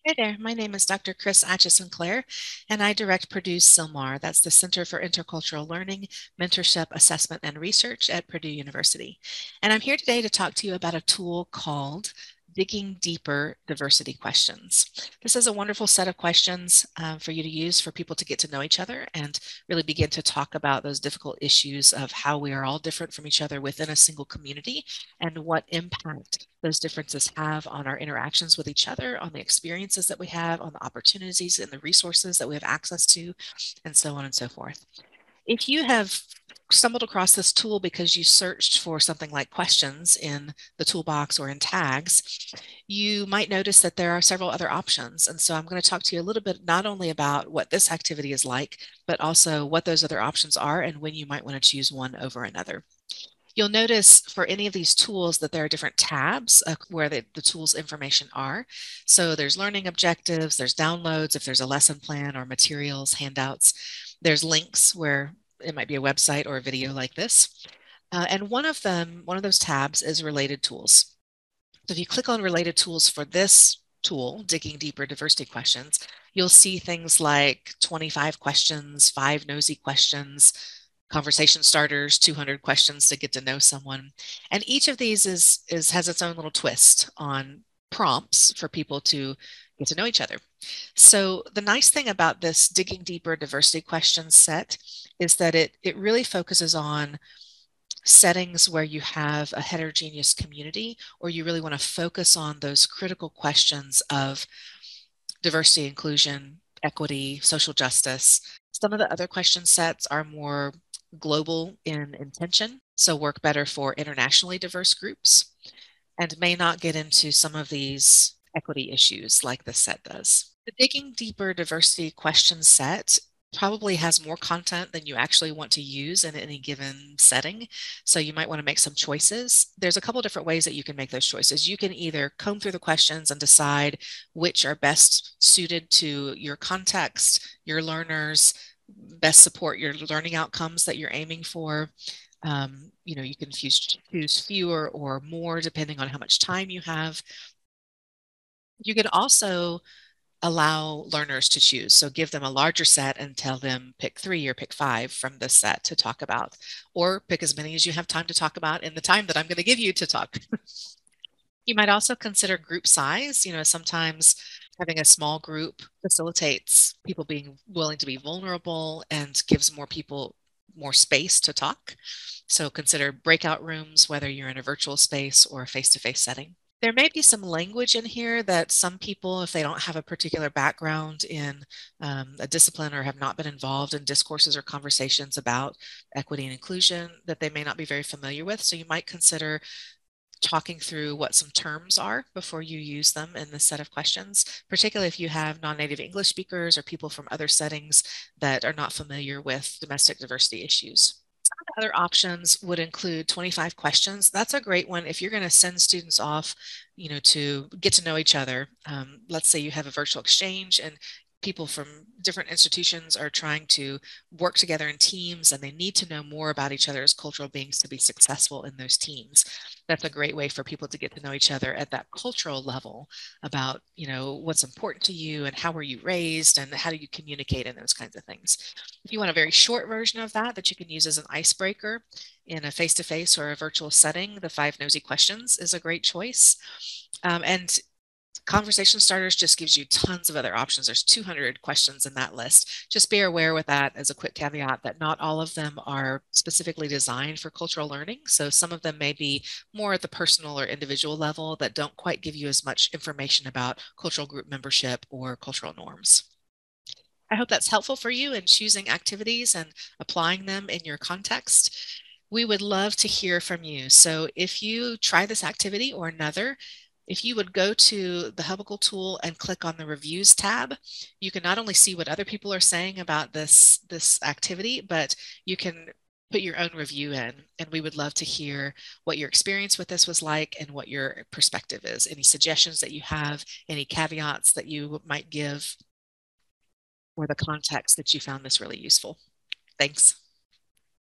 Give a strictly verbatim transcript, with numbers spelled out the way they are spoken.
Hi there, my name is Doctor Kris Acheson-Clair, and I direct Purdue's CILMAR. That's the Center for Intercultural Learning, Mentorship, Assessment, and Research at Purdue University. And I'm here today to talk to you about a tool called Digging Deeper Diversity Questions. This is a wonderful set of questions uh, for you to use for people to get to know each other and really begin to talk about those difficult issues of how we are all different from each other within a single community and what impact those differences have on our interactions with each other, on the experiences that we have, on the opportunities and the resources that we have access to, and so on and so forth. If you have stumbled across this tool because you searched for something like questions in the toolbox or in tags, you might notice that there are several other options. And so I'm going to talk to you a little bit not only about what this activity is like, but also what those other options are and when you might want to choose one over another. You'll notice for any of these tools that there are different tabs uh, where the, the tool's information are. So there's learning objectives, there's downloads if there's a lesson plan or materials, handouts. There's links where it might be a website or a video like this. Uh, and one of them, one of those tabs is related tools. So if you click on related tools for this tool, Digging Deeper Diversity Questions, you'll see things like twenty-five questions, five nosy questions, conversation starters, two hundred questions to get to know someone. And each of these is, is has its own little twist on prompts for people to get to know each other. So the nice thing about this Digging Deeper Diversity Questions set is that it, it really focuses on settings where you have a heterogeneous community, or you really want to focus on those critical questions of diversity, inclusion, equity, social justice. Some of the other question sets are more global in intention, so work better for internationally diverse groups, and may not get into some of these equity issues like this set does. The Digging Deeper Diversity question set probably has more content than you actually want to use in any given setting. So you might want to make some choices. There's a couple different ways that you can make those choices. You can either comb through the questions and decide which are best suited to your context, your learners, best support your learning outcomes that you're aiming for. Um, you know, you can choose, choose fewer or more depending on how much time you have. You can also allow learners to choose. So give them a larger set and tell them pick three or pick five from this set to talk about, or pick as many as you have time to talk about in the time that I'm going to give you to talk. You might also consider group size. You know, sometimes having a small group facilitates people being willing to be vulnerable and gives more people more space to talk. So consider breakout rooms, whether you're in a virtual space or a face-to-face setting. There may be some language in here that some people, if they don't have a particular background in um, a discipline or have not been involved in discourses or conversations about equity and inclusion, that they may not be very familiar with. So you might consider talking through what some terms are before you use them in this set of questions, particularly if you have non-native English speakers or people from other settings that are not familiar with domestic diversity issues. Other options would include twenty-five questions. That's a great one if you're going to send students off, you know, to get to know each other. Um, let's say you have a virtual exchange and people from different institutions are trying to work together in teams and they need to know more about each other as cultural beings to be successful in those teams. That's a great way for people to get to know each other at that cultural level about, you know, what's important to you and how were you raised and how do you communicate and those kinds of things. If you want a very short version of that that you can use as an icebreaker in a face-to-face or a virtual setting, the five nosy questions is a great choice. Um, and Conversation starters just gives you tons of other options. There's two hundred questions in that list. Just be aware with that as a quick caveat that not all of them are specifically designed for cultural learning. So some of them may be more at the personal or individual level that don't quite give you as much information about cultural group membership or cultural norms. I hope that's helpful for you in choosing activities and applying them in your context. We would love to hear from you. So if you try this activity or another, if you would go to the Hubble tool and click on the reviews tab, you can not only see what other people are saying about this, this activity, but you can put your own review in. And we would love to hear what your experience with this was like and what your perspective is. Any suggestions that you have, any caveats that you might give, or the context that you found this really useful. Thanks.